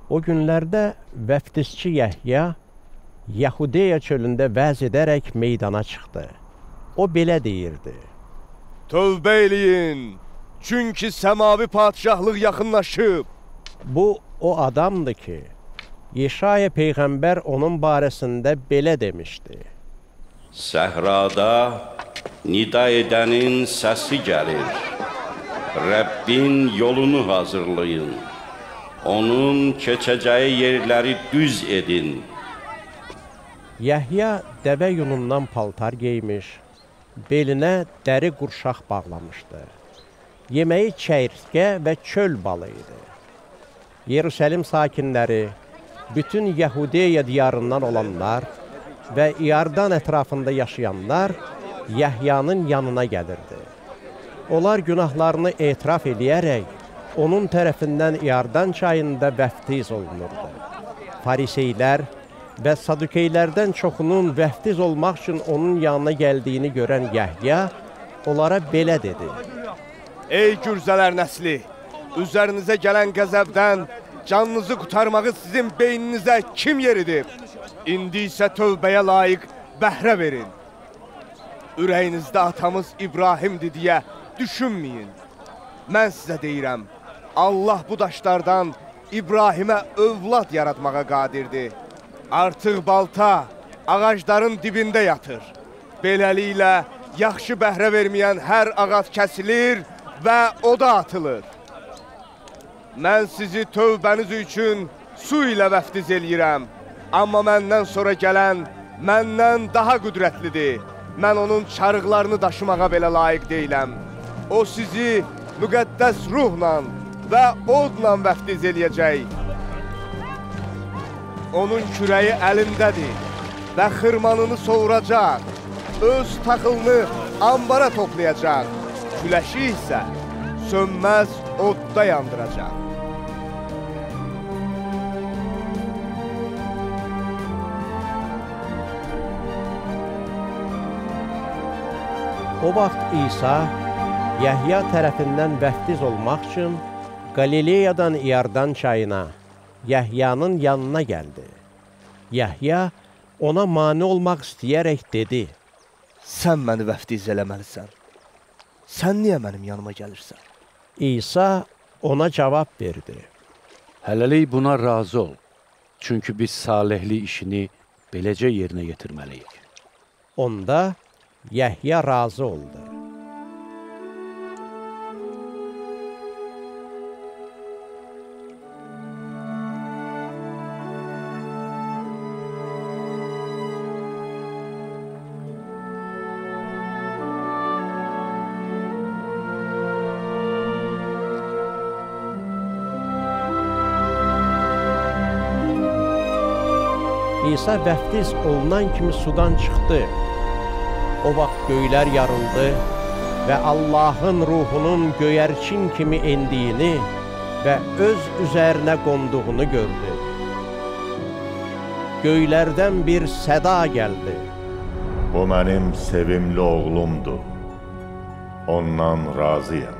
O günlərdə vəftizçi Yəhya Yahudiya çölündə vəz edərək meydana çıxdı. O belə deyirdi: Tövbə eləyin, çünki səmavi padişahlıq yaxınlaşıb. Bu o adamdır ki, Yeşaya Peyğəmbər onun barəsində belə demişdi: Səhrada nida edənin səsi gəlir. Rəbbin yolunu hazırlayın. Onun keçəcəyi yerləri düz edin. Yəhya dəvə yunundan paltar geymiş, belinə dəri qurşaq bağlamışdı. Yeməyi çəyirtkə və çöl balı idi. Yerusəlim sakinləri, bütün Yahudiya diyarından olanlar və İardan ətrafında yaşayanlar Yəhyanın yanına gəlirdi. Onlar günahlarını etiraf edərək, onun tərəfindən İardan çayında vəftiz olunurdu. Fariseylər və Sadukeylərdən çoxunun vəftiz olmaq üçün onun yanına gəldiyini görən Yəhya onlara belə dedi: Ey gürzələr nəsli, üzərinizə gələn qəzəbdən canınızı qurtarmağı sizin beyninizə kim yeridib? İndi isə tövbəyə layiq bəhrə verin. Ürəyinizdə atamız İbrahimdir deyə düşünməyin. Mən sizə deyirəm, Allah bu daşlardan İbrahimə övlad yaratmağa qadirdir. Artıq balta ağacların dibində yatır. Beləliklə, yaxşı bəhrə verməyən hər ağac kəsilir və oda atılır. Mən sizi tövbəniz üçün su ilə vəftiz eləyirəm. Amma məndən sonra gələn məndən daha qüdrətlidir. Mən onun çarıqlarını daşımağa belə layiq deyiləm. O sizi müqəddəs ruhla və odla vəftiz eləyəcək. Onun kürəyi əlindədir və xırmanını soğuracaq. Öz taxılını ambara toplayacaq. Küləşi isə sönməz odda yandıracaq. O vaxt İsa Yəhya tərəfindən vəftiz olmaq üçün Qalileyadan İardan çayına, Yəhyanın yanına gəldi. Yəhya ona mane olmaq istəyərək dedi: Sən məni vəftiz eləməlisən. Sən niyə mənim yanıma gəlirsən? İsa ona cavab verdi: Hələlik buna razı ol. Çünki biz salihli işini beləcə yerinə yetirməliyik. Onda Yəhya razı oldu. İsa vəftiz olunan kimi sudan çıxdı. O vaxt göylər yarıldı və Allahın ruhunun göyərçin kimi endiyini və öz üzərinə qonduğunu gördü. Göylərdən bir səda gəldi: Bu mənim sevimli oğlumdur. Ondan razıyam.